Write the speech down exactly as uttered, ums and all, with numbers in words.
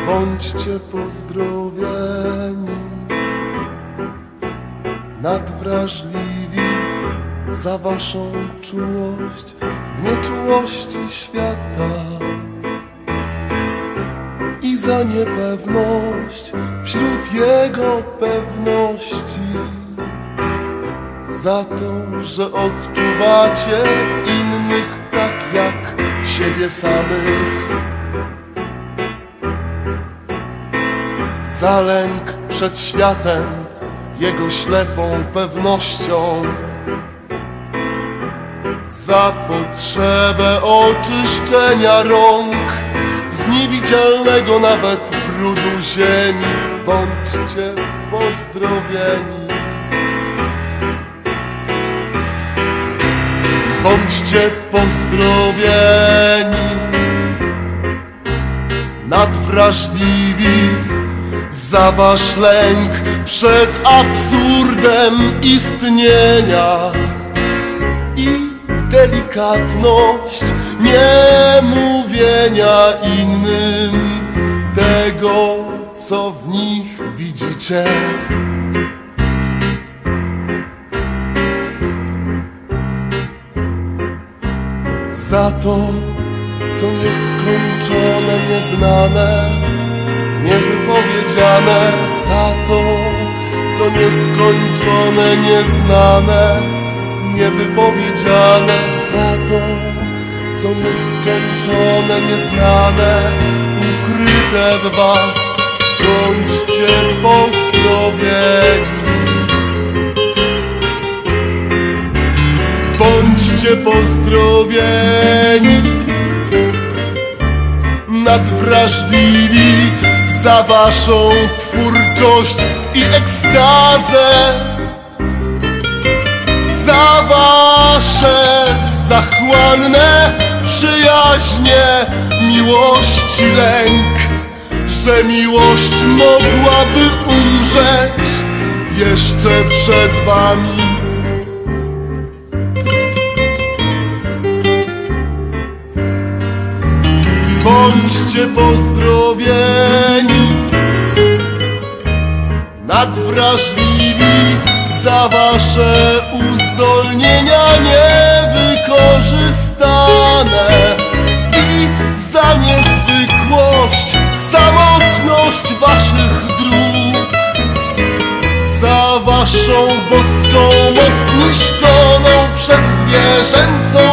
Bądźcie pozdrowieni, nadwrażliwi za waszą czułość w nieczułości świata i za niepewność wśród jego pewności, za to, że odczuwacie innych tak jak siebie samych, za lęk przed światem, jego ślepą pewnością, za potrzebę oczyszczenia rąk z niewidzialnego nawet brudu ziemi. Bądźcie pozdrowieni, bądźcie pozdrowieni, nadwrażliwi za wasz lęk przed absurdem istnienia i delikatność niemówienia innym tego, co w nich widzicie. Za to, co nieskończone, nieznane, niewypowiedziane, za to, co nieskończone, nieznane, niewypowiedziane, za to, co nieskończone, nieznane, ukryte w was. Bądźcie pozdrowieni, bądźcie pozdrowieni, nadwrażliwi za waszą twórczość i ekstazę, za wasze zachłanne przyjaźnie, miłość i lęk, że miłość mogłaby umrzeć jeszcze przed wami. Bądźcie pozdrowieni, nadwrażliwi za wasze uzdolnienia niewykorzystane i za niezwykłość, samotność waszych dróg, za waszą boską moc niszczoną przez zwierzęcą